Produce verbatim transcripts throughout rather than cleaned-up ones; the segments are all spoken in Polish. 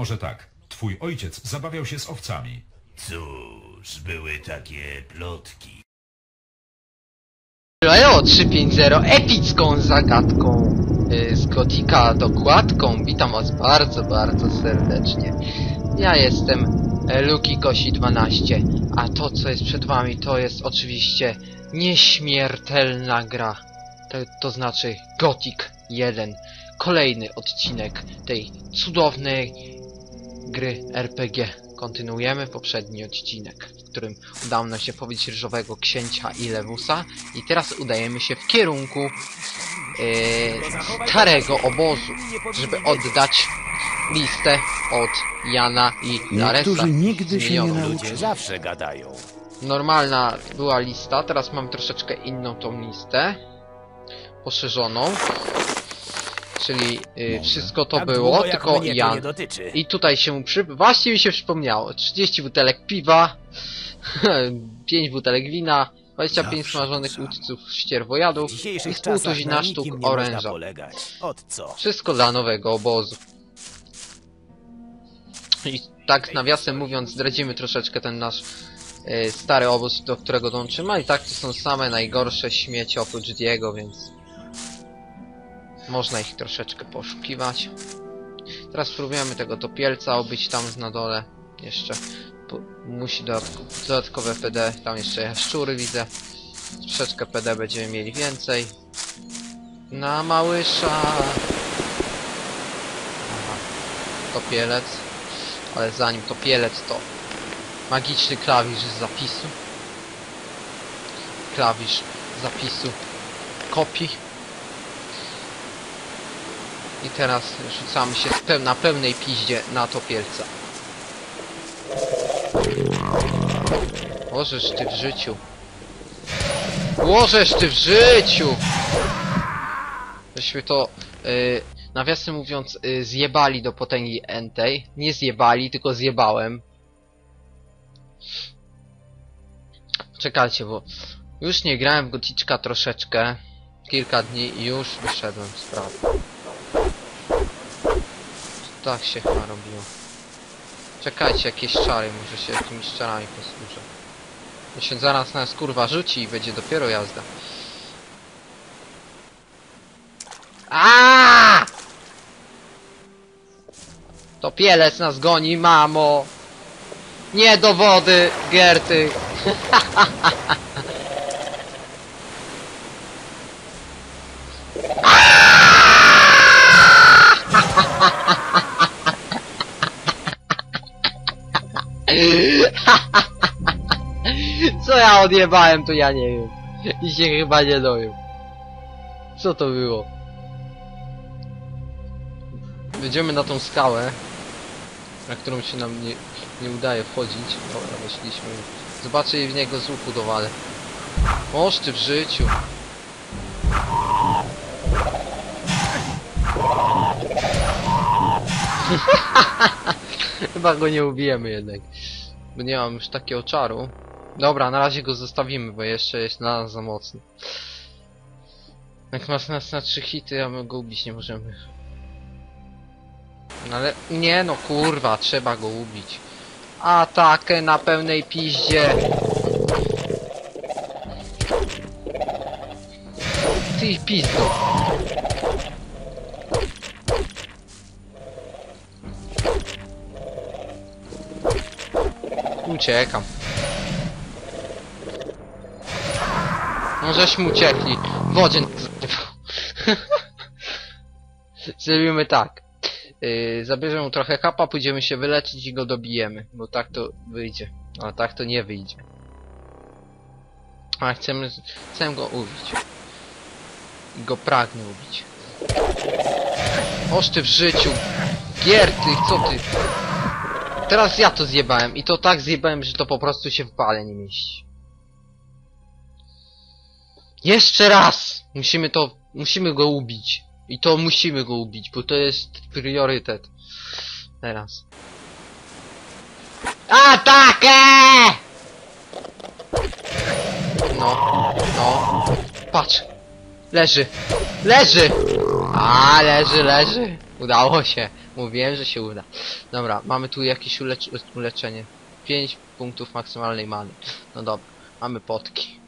może tak. Twój ojciec zabawiał się z owcami. Cóż, były takie plotki. Elo trzy pięć zero epicką zagadką yy, z Gotika dokładką. Witam was bardzo, bardzo serdecznie. Ja jestem e, Luki Kosi dwanaście, a to co jest przed wami to jest oczywiście nieśmiertelna gra. To, to znaczy Gothic jeden. Kolejny odcinek tej cudownej gry R P G. Kontynuujemy poprzedni odcinek, w którym udało nam się pobić Ryżowego Księcia i Lewusa. I teraz udajemy się w kierunku yy, starego obozu, żeby oddać listę od Jana i Laresa. Niektórzy nigdy się nie Minioną. nauczą. Zawsze gadają. Normalna była lista, teraz mam troszeczkę inną tą listę. Poszerzoną. Czyli yy, wszystko to Tak było, długo, jak tylko mnie to Jan. nie dotyczy. I tutaj się przy... Właśnie mi się przypomniało. trzydzieści butelek piwa, pięć butelek wina, dwadzieścia pięć smażonych udców W ścierwojadów i dzisiejszych z pół czasach tuzina na sztuk nikim nie można oręża. polegać. Od co? Wszystko dla nowego obozu. I tak nawiasem mówiąc zdradzimy troszeczkę ten nasz y, stary obóz, do którego dołączymy. A i tak to są same najgorsze śmieci oprócz Diego, więc można ich troszeczkę poszukiwać. Teraz spróbujemy tego topielca obyć tam na dole. Jeszcze po, musi dodatko, dodatkowe P D. Tam jeszcze jaszczury widzę. Troszeczkę P D będziemy mieli więcej. Na małysza. Aha. Topielec. Ale zanim topielec to magiczny klawisz zapisu. Klawisz zapisu kopii. I teraz rzucamy się peł na pełnej piździe na topielca. Łożesz ty w życiu. Łożesz ty w życiu! Żeśmy to, yy, nawiasem mówiąc, yy, zjebali do potęgi entej. Nie zjebali, tylko zjebałem. Czekajcie, bo już nie grałem w Goticzka troszeczkę. Kilka dni i już wyszedłem z sprawy. Tak się chyba robiło. Czekajcie, jakieś czary, może się jakimiś czarami posłużę. To się zaraz nas kurwa rzuci i będzie dopiero jazda. Aaaa! Topielec nas goni, mamo! Nie do wody, Gerty! Co ja odjebałem, to ja nie wiem. I się chyba nie dowiem. Co to było? Wejdziemy na tą skałę, na którą się nam nie, nie udaje wchodzić. Dobra, weszliśmy. Zobaczę i w niego z łuku dowalę. Oż ty w życiu. Chyba go nie ubijemy jednak. Bo nie mam już takiego czaru. Dobra, na razie go zostawimy, bo jeszcze jest dla nas za mocny. Jak masz nas na trzy hity, a my go ubić nie możemy. No ale... Nie no kurwa, trzeba go ubić. Atakę na pełnej piździe. Ty pizdo. Uciekam. No żeśmy uciekli. W wodzie. Zrobimy tak. Yy, zabierzemy trochę kapa, pójdziemy się wyleczyć i go dobijemy. Bo tak to wyjdzie. A tak to nie wyjdzie. A chcemy, chcę go ubić. I go pragnę ubić. Oż ty w życiu. Gierty, co ty? Teraz ja to zjebałem i to tak zjebałem, że to po prostu się w pale nie mieści. Jeszcze raz! Musimy to... Musimy go ubić. I to musimy go ubić, bo to jest priorytet. Teraz. Atakę! No, no. Patrz. Leży. Leży! A, leży, leży. Udało się. Mówiłem, że się uda. Dobra, mamy tu jakieś ulecz uleczenie. pięć punktów maksymalnej many. No dobra, mamy potki.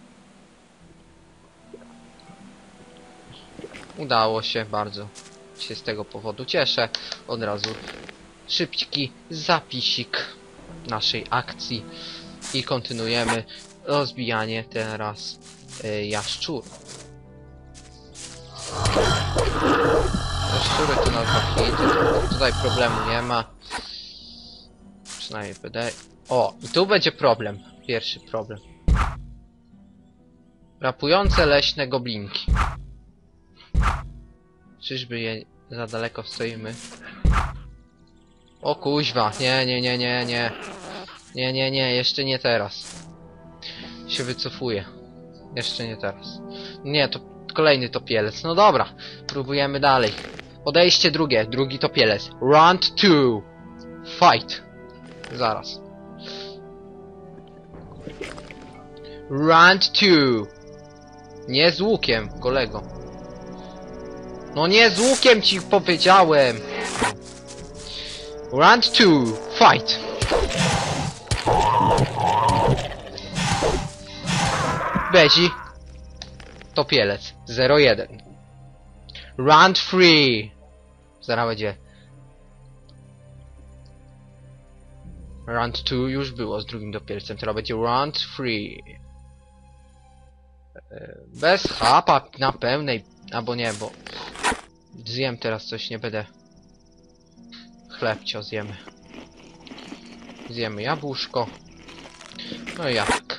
Udało się, bardzo się z tego powodu cieszę. Od razu szybki zapisik naszej akcji. I kontynuujemy rozbijanie teraz y, jaszczurów. Szczury to na dwa hity, tutaj problemu nie ma. Przynajmniej wydaje. O, i tu będzie problem. Pierwszy problem. Rapujące leśne goblinki. Czyżby je za daleko stoimy? O kuźwa, nie, nie, nie, nie, nie. Nie, nie, nie, jeszcze nie teraz. Się wycofuję. Jeszcze nie teraz. Nie, to kolejny topielec. No dobra, próbujemy dalej. Podejście drugie, drugi topielec. Round two. Fight. Zaraz. Round two. Nie z łukiem, kolego. No nie z łukiem ci powiedziałem. Round two. Fight. Bezi. Topielec. zero jeden. Round three. Zaraz będzie. Round two już było z drugim topielcem. Teraz będzie round three. Bez chapa na pełnej. Albo nie, bo zjem teraz coś, nie będę. Chlebcio zjemy. Zjemy jabłuszko. No i jabłek.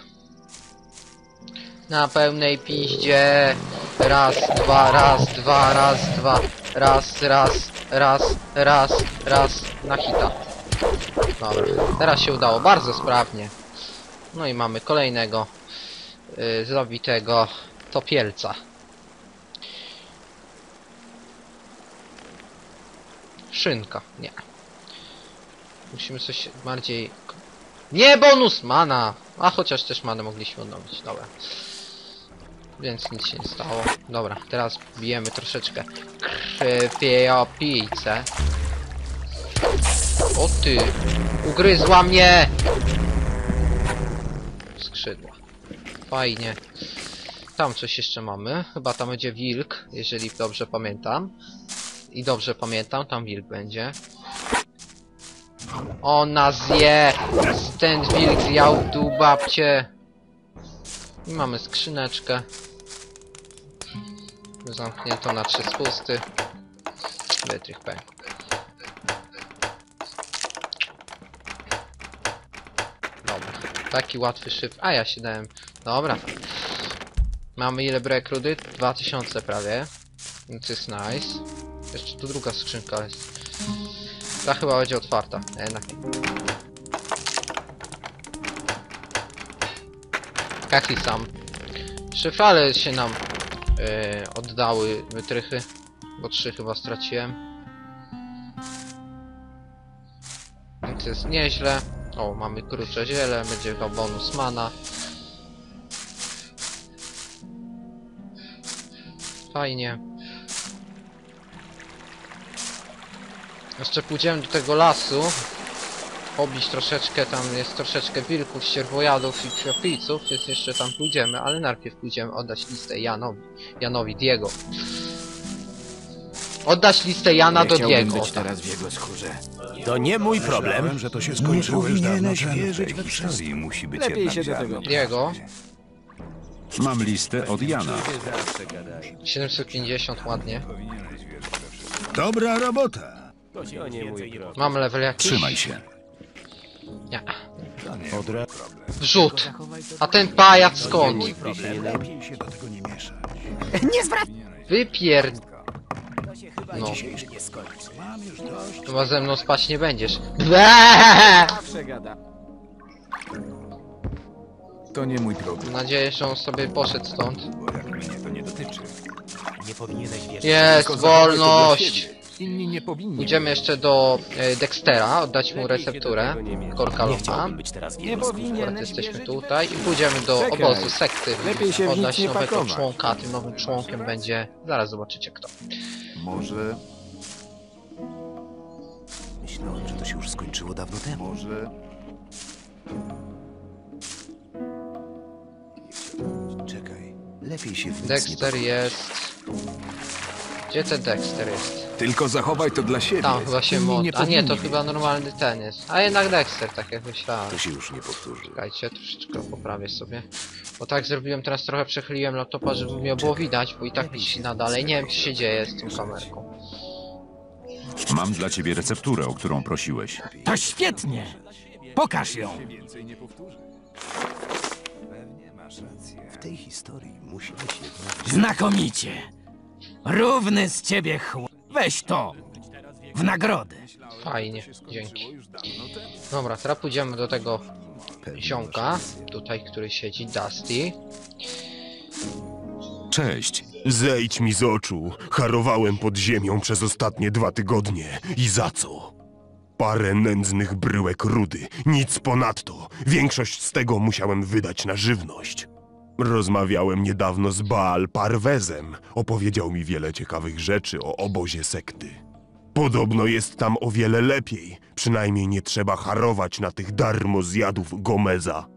Na pełnej piździe. Raz, dwa, raz, dwa, raz, dwa. Raz, raz, raz, raz, raz. Na hita. Dobra, teraz się udało bardzo sprawnie. No i mamy kolejnego yy, zabitego topielca. Szynka, nie. Musimy coś bardziej... Nie, bonus mana! A chociaż też manę mogliśmy odnowić, dobra. Więc nic się nie stało. Dobra, teraz bijemy troszeczkę krwiopijcę. O ty! Ugryzła mnie! Skrzydła. Fajnie. Tam coś jeszcze mamy. Chyba tam będzie wilk, jeżeli dobrze pamiętam. I dobrze pamiętam, tam wilk będzie. Ona zje! Ten wilk zjał w dół babcie. I mamy skrzyneczkę. Zamknięto na trzy spusty. Wytrych pęk. Dobra. Taki łatwy szyb. A ja się dałem. Dobra. Mamy ile brekrudy? dwa tysiące prawie. Więc jest nice. Jeszcze tu druga skrzynka jest. Ta chyba będzie otwarta. Jednak nie. Jaki sam. Szyfrale się nam yy, oddały wytrychy. Bo trzy chyba straciłem. Więc jest nieźle. O, mamy krucze ziele. Będzie chyba bonus mana. Fajnie. Jeszcze pójdziemy do tego lasu. Pobić troszeczkę, tam jest troszeczkę wilków, ścierwojadów i krwiopijców, więc jeszcze tam pójdziemy, ale najpierw pójdziemy oddać listę Janowi. Janowi Diego. Oddać listę Jana Nie do chciałbym Diego. być teraz w jego skórze. To nie mój problem. Myślałem, że to się skończyło już dawno temu. wierzyć we historii. Musi być Lepiej jednak się do ziarno tego. Diego. Mam listę od Jana. siedemset pięćdziesiąt, ładnie. Dobra robota. To nie mój problem. Mam level jakiś? Trzymaj się. Nie. Od razu. Wrzut. A ten pajac skąd? Lepiej się do tego nie mieszać. Wypier... No. Mam już dość. Chyba ze mną spać nie będziesz. Beee! Przegada. To nie mój problem. Mam nadzieję, że on sobie poszedł stąd. Bo jak mnie to nie dotyczy. Nie powinieneś wierzyć. Jest Tylko zachowuję to dla wolność! siebie. Inni nie powinni. Pójdziemy jeszcze do e, Dextera, oddać mu recepturę. Korka Nie Loma. chciałbym być teraz w Nie jego skórze. Akurat powinieneś jesteśmy wierzyć. tutaj i pójdziemy do Czekaj. obozu sekty. Lepiej się w nic Oddać nie nowego pakować. członka, a tym nowym członkiem będzie... Zaraz zobaczycie kto. Może myślą, że to się już skończyło dawno temu. Może... Czekaj, lepiej się w nic nie Dexter baw. jest... Gdzie ten Dexter jest? Tylko zachowaj to dla siebie. Tam chyba się Inni mod... A nie, to powinni chyba normalny ten jest. A jednak Dexter, tak jak myślałem. To się już nie powtórzy. Czekajcie, troszeczkę poprawię sobie. Bo tak zrobiłem, teraz trochę przechyliłem laptopa, żeby mnie było widać, bo i tak mi się dalej. Nie wiem, co się dzieje z tą kamerką. Mam dla ciebie recepturę, o którą prosiłeś. To świetnie! Pokaż ją! W tej historii musi być jedna... Znakomicie! Równy z ciebie chłop. Weź to! W nagrodę! Fajnie, dzięki. Dobra, teraz pójdziemy do tego ziomka, tutaj, który siedzi, Dusty. Cześć. Zejdź mi z oczu. Harowałem pod ziemią przez ostatnie dwa tygodnie. I za co? Parę nędznych bryłek rudy. Nic ponadto. Większość z tego musiałem wydać na żywność. Rozmawiałem niedawno z Baal Parwezem. Opowiedział mi wiele ciekawych rzeczy o obozie sekty. Podobno jest tam o wiele lepiej. Przynajmniej nie trzeba harować na tych darmozjadów Gomeza.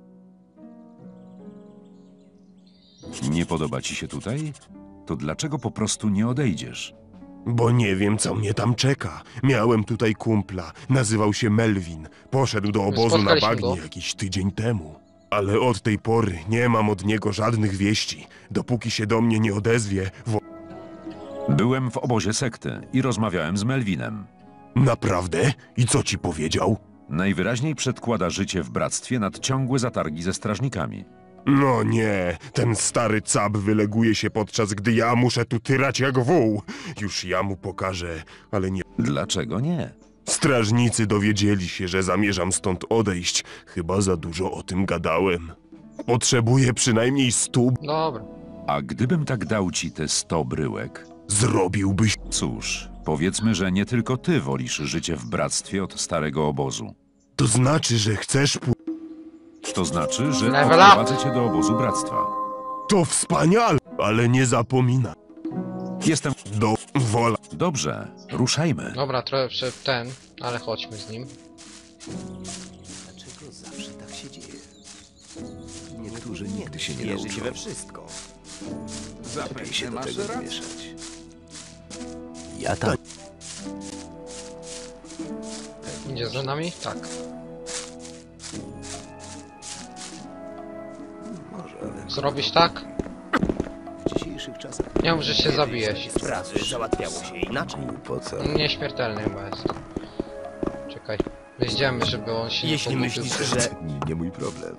Nie podoba ci się tutaj? To dlaczego po prostu nie odejdziesz? Bo nie wiem, co mnie tam czeka. Miałem tutaj kumpla, nazywał się Melvin. Poszedł do obozu na Spotkaliśmy bagnie go. jakiś tydzień temu. Ale od tej pory nie mam od niego żadnych wieści. Dopóki się do mnie nie odezwie, wo... Byłem w obozie sekty i rozmawiałem z Melvinem. Naprawdę? I co ci powiedział? Najwyraźniej przedkłada życie w bractwie nad ciągłe zatargi ze strażnikami. No nie, ten stary cab wyleguje się podczas gdy ja muszę tu tyrać jak wół. Już ja mu pokażę, ale nie... Dlaczego nie? Strażnicy dowiedzieli się, że zamierzam stąd odejść. Chyba za dużo o tym gadałem. Potrzebuję przynajmniej stu... Dobra. A gdybym tak dał ci te sto bryłek? Zrobiłbyś... Cóż, powiedzmy, że nie tylko ty wolisz życie w bractwie od starego obozu. To znaczy, że chcesz... pu- To znaczy, że Level up. odprowadzę cię do obozu bractwa. To wspaniale, ale nie zapominaj. Jestem... Do wola. Dobrze, ruszajmy. Dobra, trochę przed ten, ale chodźmy z nim. Dlaczego zawsze tak się dzieje? Niektórzy nigdy się nie nauczą. we wszystko. Lepiej się do masz tego nie rację. mieszać. Ja tak. Idzie za nami? Tak. Może, ale Zrobisz tak? w dzisiejszych czasach Nie mów, że się zabijesz. Sprawy załatwiało się inaczej. głupota. Nieśmiertelny chyba jest. Czekaj. Wyjdziemy, żeby on się Jeśli nie myślisz, pogubił. że... Nie mój problem.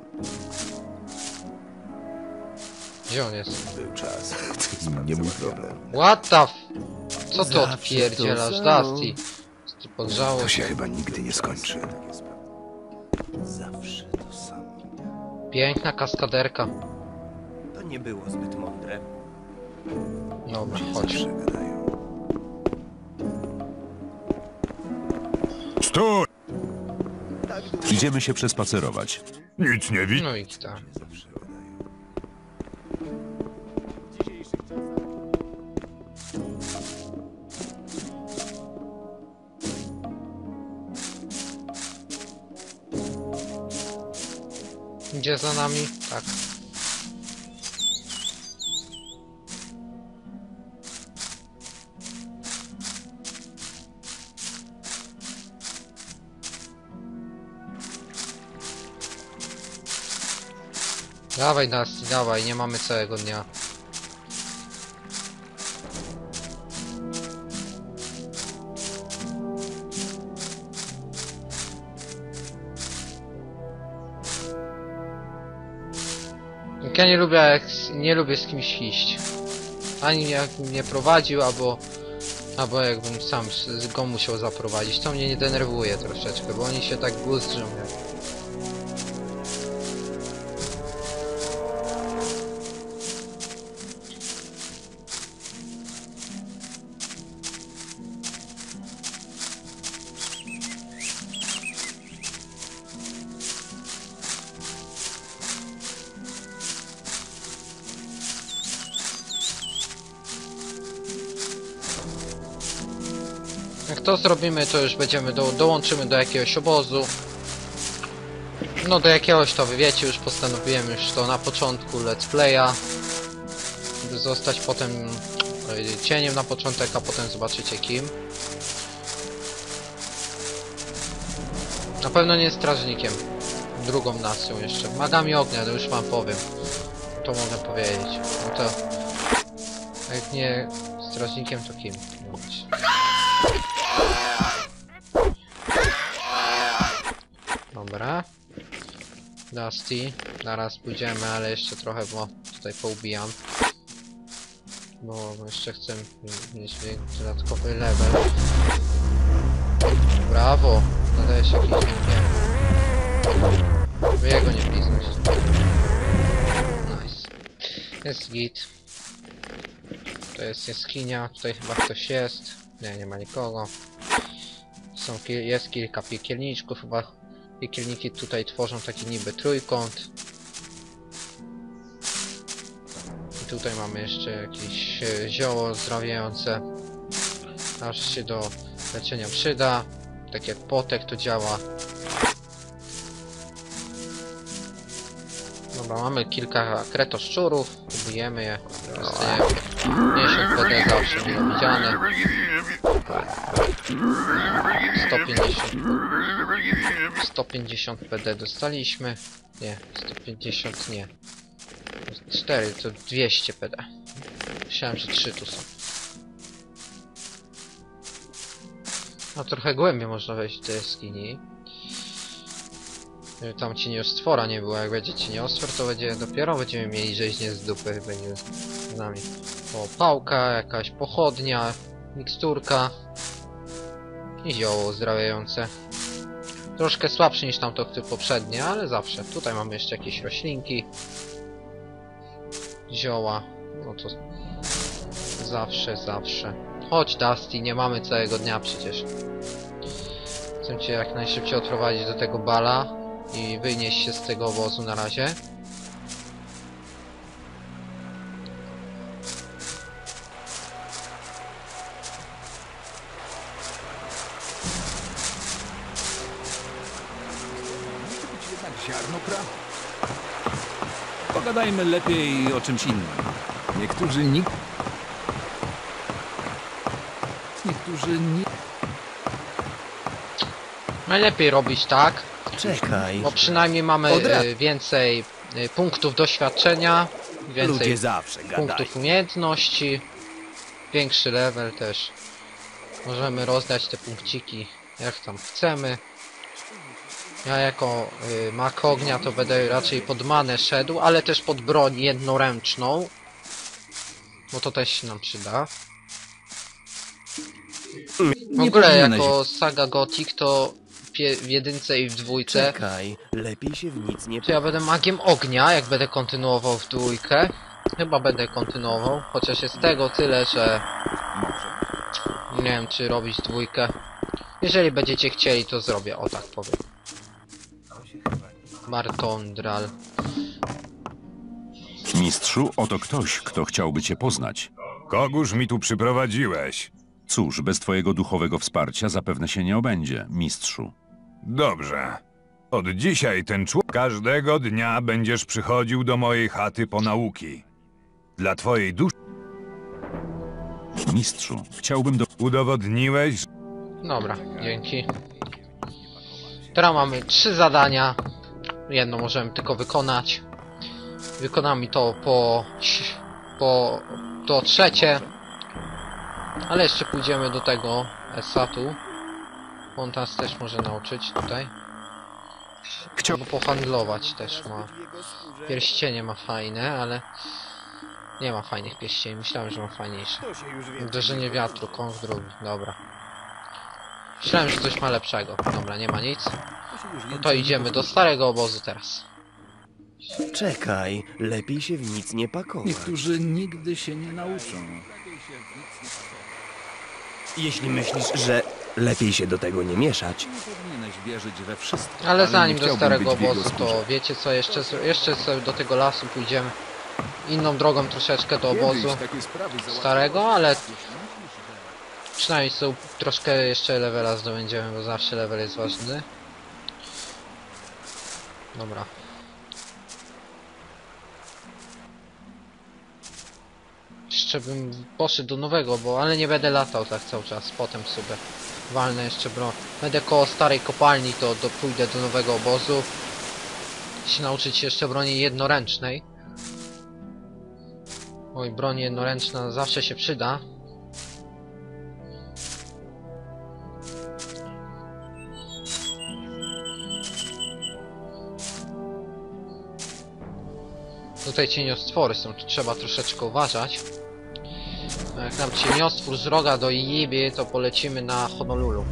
Gdzie on jest? Był czas. Nie mój problem. What the f... Co ty Zawsze odpierdzielasz, to samo. Dusty? Ty podgrzało To się się. chyba nigdy nie skończy. Zawsze to samo. Piękna kaskaderka. To nie było zbyt mądre. Dobra, chodź. Zawsze gadają. Stój! Idziemy się przespacerować. Nic nie widzę. No i tak. Zawsze gadają. Idzie za nami? Tak. Dawaj Dusty, dawaj, nie mamy całego dnia. Ja nie lubię jak nie lubię z kimś iść. Ani jak mnie prowadził, albo albo jakbym sam z- go musiał zaprowadzić. To mnie nie denerwuje troszeczkę, bo oni się tak błyszczą jak... Jak to zrobimy, to już będziemy do, dołączymy do jakiegoś obozu. No do jakiegoś to wy wiecie, już postanowiłem już to na początku let's playa. By zostać potem e, cieniem na początek, a potem zobaczycie kim. Na pewno nie strażnikiem. Drugą nacją jeszcze. Magami ognia, to już wam powiem. To mogę powiedzieć. No to... Jak nie strażnikiem, to kim? Mówić. Dobra. Dusty. Zaraz pójdziemy, ale jeszcze trochę, bo tutaj poubijam. Bo jeszcze chcę mieć dodatkowy level. Brawo! Nadaje się jakiś, nie wiem. By jego nie bliznąć. Nice. Jest git. To jest jaskinia, tutaj chyba ktoś jest. Nie, nie ma nikogo. Są, jest kilka piekielniczków, chyba piekielniki tutaj tworzą taki niby trójkąt. I tutaj mamy jeszcze jakieś e, zioło zdrawiające. Aż się do leczenia przyda. Tak jak potek to działa. Dobra, mamy kilka kretoszczurów. Ubijemy je. Dostajemy pięćdziesiąt P D zawsze mile widziane. sto pięćdziesiąt sto pięćdziesiąt P D dostaliśmy. Nie, sto pięćdziesiąt nie. cztery to dwieście P D. Myślałem, że trzy tu są. A trochę głębiej można wejść do tej jaskini. Tam cieniostwora nie było, jak będzie cieniostwór, to będzie dopiero będziemy mieli rzeźnie z dupy, będzie z nami. O, pałka, jakaś pochodnia, miksturka i zioło uzdrawiające. Troszkę słabsze niż tamto poprzednie, ale zawsze. Tutaj mamy jeszcze jakieś roślinki, zioła, no to zawsze, zawsze. Chodź Dusty, nie mamy całego dnia przecież. Chcę cię jak najszybciej odprowadzić do tego bala i wynieść się z tego obozu na razie. Jednak ziarno prawdy. Pogadajmy lepiej o czymś innym. Niektórzy nikt... Niektórzy nie... Najlepiej robić tak, Czekaj. bo przynajmniej mamy Odra- y, więcej y, punktów doświadczenia, więcej Ludzie zawsze gadają. punktów umiejętności, większy level też. Możemy rozdać te punkciki jak tam chcemy. Ja jako y, mak ognia to będę raczej pod manę szedł, ale też pod broń jednoręczną, bo to też się nam przyda. W Nie ogóle powinieneś- jako saga Gothic to pie- w jedynce i w dwójce Czekaj, lepiej się w nic nie... to ja będę magiem ognia, jak będę kontynuował w dwójkę. Chyba będę kontynuował, chociaż jest tego tyle, że nie wiem czy robić dwójkę. Jeżeli będziecie chcieli, to zrobię, o tak powiem. Martondral. Mistrzu, oto ktoś, kto chciałby cię poznać. Kogóż mi tu przyprowadziłeś? Cóż, bez twojego duchowego wsparcia zapewne się nie obędzie, mistrzu. Dobrze. Od dzisiaj ten człowiek każdego dnia będziesz przychodził do mojej chaty po nauki. Dla twojej duszy Mistrzu, chciałbym do... udowodniłeś, że Dobra, dzięki. Teraz mamy trzy zadania. Jedno możemy tylko wykonać. Wykonamy to po... po... to trzecie. Ale jeszcze pójdziemy do tego Esatu. On nas też może nauczyć tutaj. Chciał... Albo pohandlować też ma. Pierścienie ma fajne, ale... nie ma fajnych pierścieni. Myślałem, że ma fajniejsze. Uderzenie wiatru, kąt drugi. Dobra. Myślałem, że coś ma lepszego. Dobra, nie ma nic. No to idziemy do starego obozu teraz. Czekaj, lepiej się w nic nie pakować. Niektórzy nigdy się nie nauczą. Jeśli myślisz, że lepiej się do tego nie mieszać, Nie powinieneś wierzyć we wszystko. Ale zanim nie do chciałbym starego być w jego obozu, skórze. to wiecie co, jeszcze, jeszcze sobie do tego lasu pójdziemy. Inną drogą troszeczkę do obozu Kiedyś takie sprawy załatwiało- starego, ale Przynajmniej są troszkę jeszcze levela zdobędziemy, bo zawsze level jest ważny. Dobra. Jeszcze bym poszedł do nowego, bo ale nie będę latał tak cały czas. Potem sobie walnę jeszcze broń. Będę koło starej kopalni, to do, pójdę do nowego obozu. Się nauczyć jeszcze broni jednoręcznej. Oj, broń jednoręczna zawsze się przyda. Tutaj cieniostwory są, tu trzeba troszeczkę uważać. Jak nam cieniostwór z roga do jebie, to polecimy na Honolulu.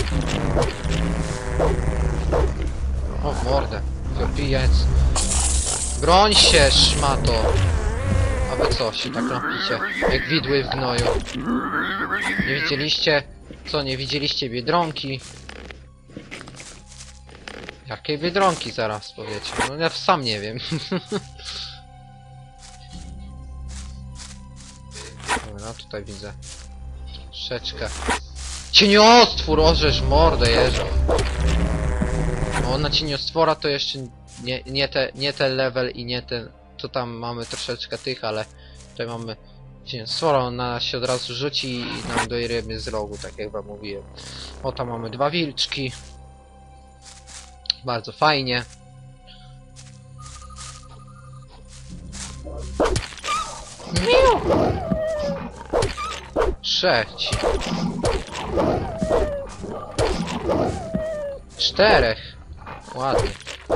O, w mordę. Wypijec. Broń się, szmato. A wy co się tak napicie? Jak widły w gnoju. Nie widzieliście? Co, nie widzieliście Biedronki? Jakiej Biedronki zaraz powiecie? No ja sam nie wiem. Dobra, tutaj widzę. Troszeczkę. Cieniostwór! Orzesz mordę, jeżo. No na cieniostwora to jeszcze nie, nie, te, nie ten level i nie ten... To tam mamy troszeczkę tych, ale tutaj mamy cieniostwora, on nas się od razu rzuci i nam dojremy z rogu, tak jak wam mówiłem. O, tam mamy dwa wilczki. Bardzo fajnie. Trzeci. Czterech. Ładnie.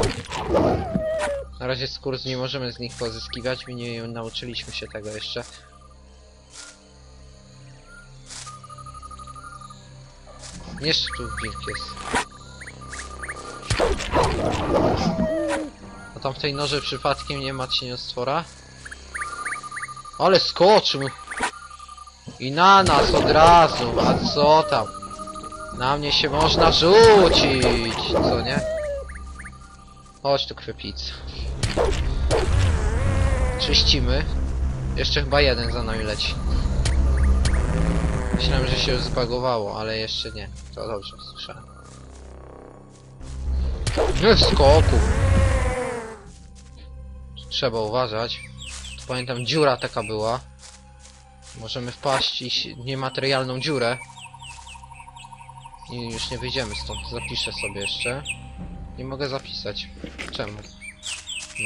Na razie skórs nie możemy z nich pozyskiwać, my nie nauczyliśmy się tego jeszcze. Jeszcze tu wilk jest. A tam w tej noży przypadkiem nie ma cieniostwora? Ale skoczył! I na nas od razu, a co tam? Na mnie się można rzucić, co nie? Chodź tu, krwiopijca. Czyścimy. Jeszcze chyba jeden za nami leci. Myślałem, że się już zbagowało, ale jeszcze nie. To dobrze, słyszałem. Nie w skoku. Trzeba uważać. Tu pamiętam, dziura taka była. Możemy wpaść i niematerialną dziurę. I już nie wyjdziemy stąd. Zapiszę sobie jeszcze. Nie mogę zapisać. Czemu? No.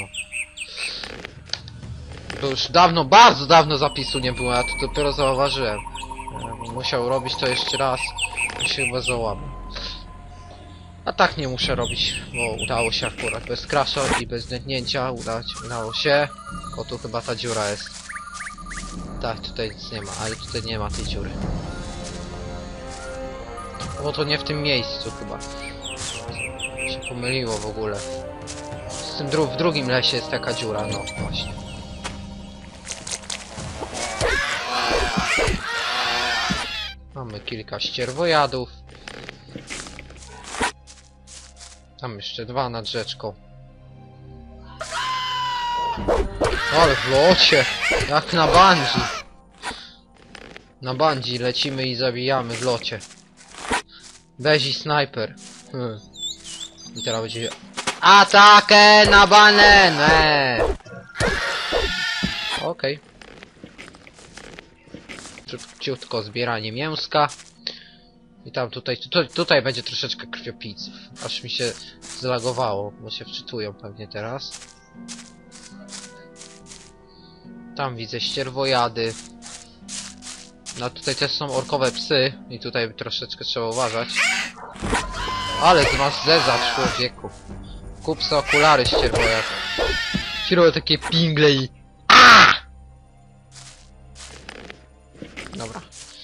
To już dawno, bardzo dawno zapisu nie było, ja to dopiero zauważyłem. Ja musiał robić to jeszcze raz. I się chyba załamał. A tak nie muszę robić, bo udało się akurat bez crasha i bez dętnięcia. Udać, udało się. O, tu chyba ta dziura jest. Tak, tutaj nic nie ma, ale tutaj nie ma tej dziury. Bo to nie w tym miejscu chyba. Się pomyliło w ogóle. Z tym dru w drugim lesie jest taka dziura, no właśnie. Mamy kilka ścierwojadów. Tam jeszcze dwa nad rzeczką. Ale w locie! Jak na bungee! Na bungee lecimy i zabijamy w locie. Bezi snajper. Hmm. I teraz będzie... Atakę na bananę! Okej. Okay. Szybciutko zbieranie mięska. I tam tutaj, tu, tutaj będzie troszeczkę krwiopijców. Aż mi się zlagowało, bo się wczytują pewnie teraz. Tam widzę ścierwojady. No tutaj też są orkowe psy. I tutaj troszeczkę trzeba uważać. Ale ty masz zeza, człowieku. Kup sobie okulary, ścierwojad. Kieruję takie pingle i... Aaaa! Dobra.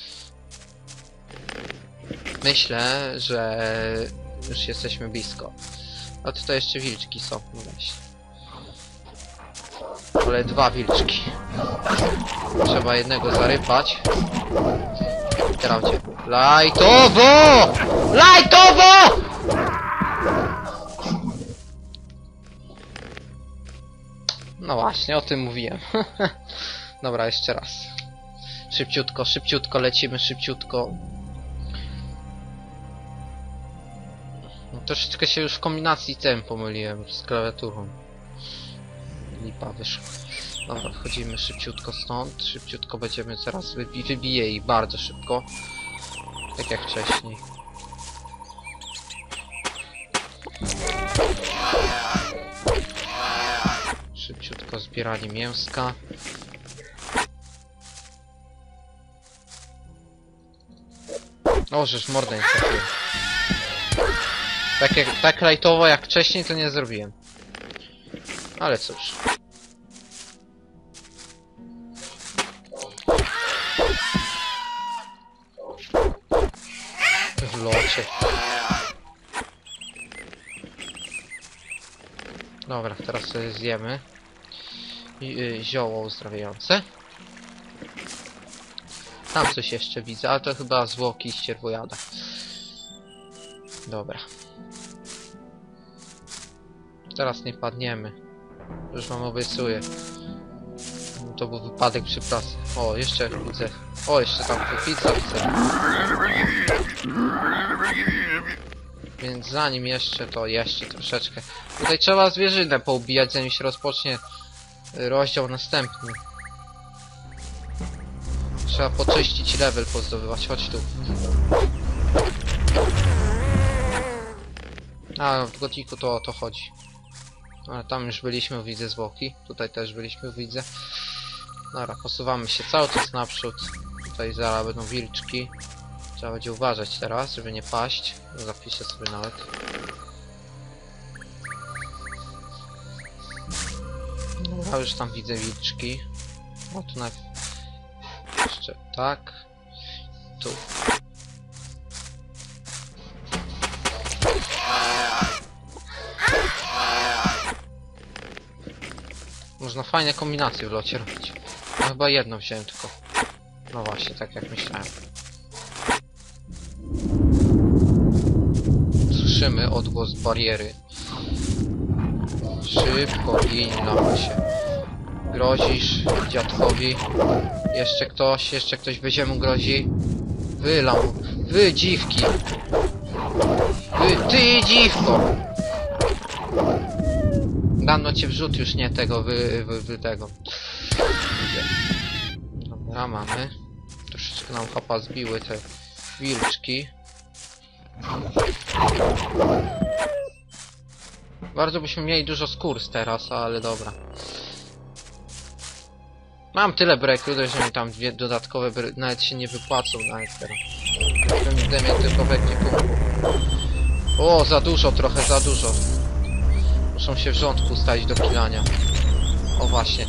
Myślę, że już jesteśmy blisko. A tutaj jeszcze wilczki są, no właśnie. Ale dwa wilczki. Trzeba jednego zarypać. Teraz gdzie? Lajtowo! Lajtowo! No właśnie, o tym mówiłem. Dobra, jeszcze raz. Szybciutko, szybciutko, lecimy szybciutko. No, troszeczkę się już w kombinacji tym pomyliłem z klawiaturą. Lipa wyszła. Dobra, wchodzimy szybciutko stąd. Szybciutko będziemy zaraz wybi wybiję ich bardzo szybko. Tak jak wcześniej. Szybciutko zbieranie mięska. O, żeż mordę nie trafiłem. Tak, jak, tak lajtowo jak wcześniej to nie zrobiłem. Ale cóż. W locie. Dobra, teraz sobie zjemy. I, y, zioło uzdrawiające. Tam coś jeszcze widzę, ale to chyba zwłoki ścierwojada. Dobra. Teraz nie padniemy. Już wam obiecuję. To był wypadek przy pracy. O, jeszcze widzę. O, jeszcze tam pizza widzę. Więc zanim jeszcze, to jeszcze troszeczkę. Tutaj trzeba zwierzynę poubijać, zanim się rozpocznie rozdział następny. Trzeba poczyścić level, pozdobywać. Chodź tu. A, w gotiku to o to chodzi. Ale tam już byliśmy, widzę zwłoki. Tutaj też byliśmy, widzę. Dobra, posuwamy się cały czas naprzód. Tutaj zaraz będą wilczki. Trzeba będzie uważać teraz, żeby nie paść. Zapiszę sobie nawet. Dobra, już tam widzę wilczki. O, tu nawet... Jeszcze tak. Tu. Można fajne kombinacje w locie robić. No chyba jedną wziąłem tylko. No właśnie, tak jak myślałem. Słyszymy odgłos bariery. Szybko gin na się. Grozisz dziadkowi. Jeszcze ktoś, jeszcze ktoś będzie mu grozi. Wylał. Wy dziwki. Wy, ty dziwko. Dano cię wrzut już nie tego, wy, wy, wy tego. Dobra, mamy. Troszeczkę nam chapa zbiły te wilczki. Bardzo byśmy mieli dużo skórs teraz, ale dobra. Mam tyle breakrudy, że mi tam dwie dodatkowe bry... nawet się nie wypłacą nawet teraz. Będę miał tylko w ekwipunku. O, za dużo, trochę za dużo. Muszą się w rządku stać do kilania. O właśnie.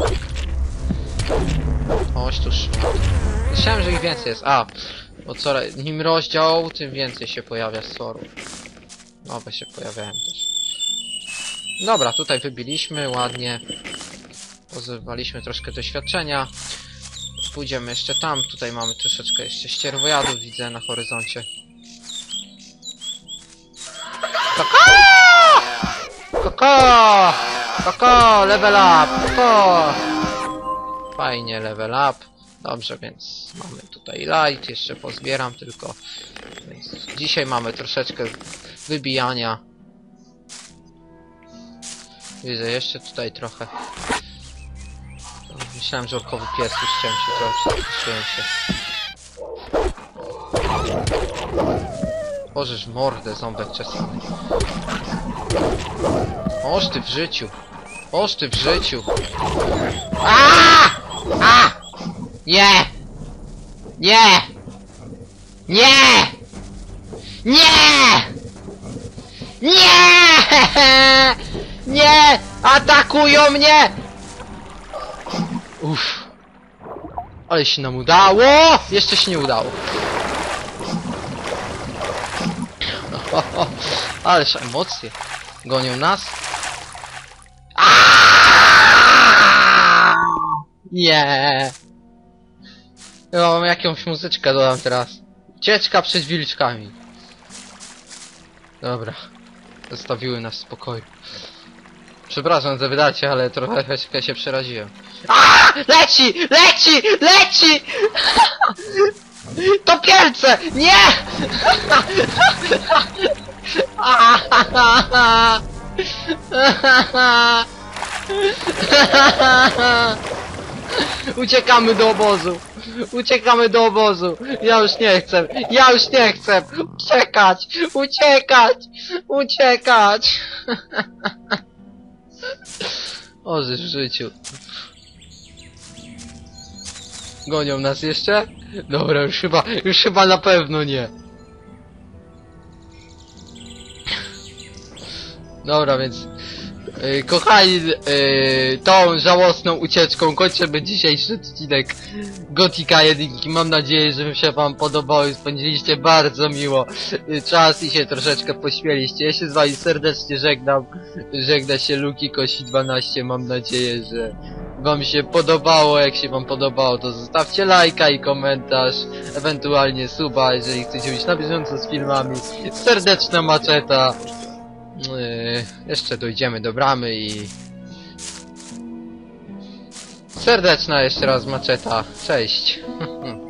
Oś tu szmat. Myślałem, że ich więcej jest. A, bo co nim rozdział, tym więcej się pojawia ssorów. Nowe się pojawiają też. Dobra, tutaj wybiliśmy ładnie. Pozbywaliśmy troszkę doświadczenia. Pójdziemy jeszcze tam. Tutaj mamy troszeczkę jeszcze ścierwojadów, widzę na horyzoncie. Koko! Koko! Koko! Level up! Koko! Fajnie, level up. Dobrze, więc mamy tutaj light. Jeszcze pozbieram tylko. Więc dzisiaj mamy troszeczkę wybijania. Widzę jeszcze tutaj trochę. Myślałem, że orkowy pies, już chciałem się trochę, przestraszyłem się. Bożeż mordę, ząbek czesany. Oż ty w życiu. Oż ty w życiu. A! A! Nie! Nie! Nie! Nie! Nie! Nie! Atakują mnie! Uff. Ale się nam udało! Jeszcze się nie udało. Ależ emocje gonią nas. Aaaa! Nie. Ja mam jakąś muzyczkę dodam teraz. Ucieczka przed wilczkami. Dobra. Zostawiły nas w spokoju. Przepraszam za wydarcie, ale trochę się przeraziłem. A! Leci! Leci! Leci! To pielce! Nie! Uciekamy do obozu! Uciekamy do obozu! Ja już nie chcę! Ja już nie chcę! Uciekać! Uciekać! Uciekać! Ożysz w życiu. Gonią nas jeszcze? Dobra, już chyba, już chyba na pewno nie. Dobra, więc yy, kochani, yy, tą żałosną ucieczką kończymy dzisiejszy odcinek Gotika jedynki. Mam nadzieję, że się wam podobało i spędziliście bardzo miło yy, czas i się troszeczkę pośmieliście. Ja się z wami serdecznie żegnam. Żegna się Luki Kosi dwanaście. Mam nadzieję, że wam się podobało. Jak się wam podobało, to zostawcie lajka i komentarz, ewentualnie suba, jeżeli chcecie być na bieżąco z filmami. Serdeczna maczeta. Yy, jeszcze dojdziemy do bramy i... Serdeczna jeszcze raz maczeta. Cześć.